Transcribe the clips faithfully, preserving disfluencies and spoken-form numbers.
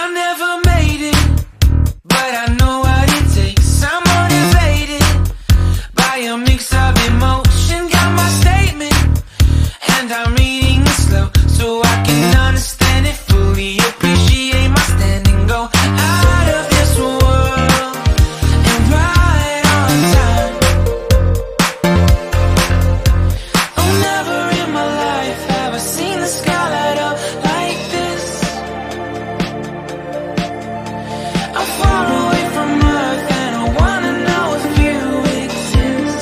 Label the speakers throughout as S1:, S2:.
S1: I never made it, but I know what it takes. I'm motivated by a mix of emotion. Got my statement, and I'm reading it slow so I can understand it fully. Appreciate my stand and go out of this world and right on time. Oh, never in my life have I seen the sky light up like this. I'm far away from Earth and I wanna know if you exist.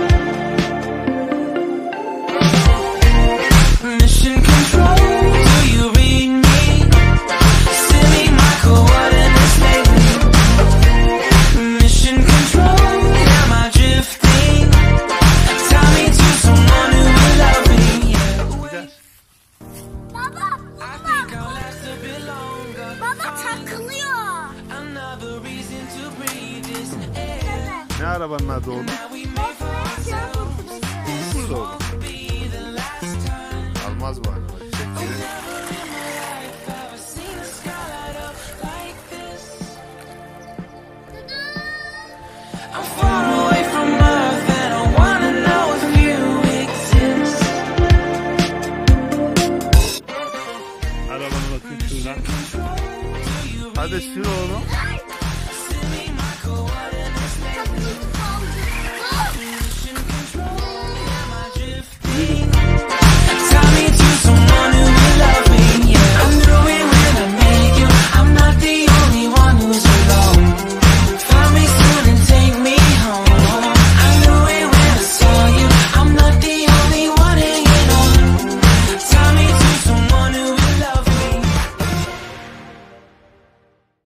S1: Mission control, do you read me? Send me my coordinates lately. Mission control, am I drifting? Tell me to someone who will love me. Yeah.
S2: Baba,
S1: I think I'll last a bit longer.
S2: baba takılıyor.
S1: Another reason to breathe this air.
S3: Ne arabanın adı oğlum? Burada oğlum. Almaz bu araba. Çektirir.
S1: Ever seen the sky light up like this? I'm far away from Earth and I wanna know if you exist.
S4: Arabanı bakayım şuradan.
S3: Hadi sür oğlum.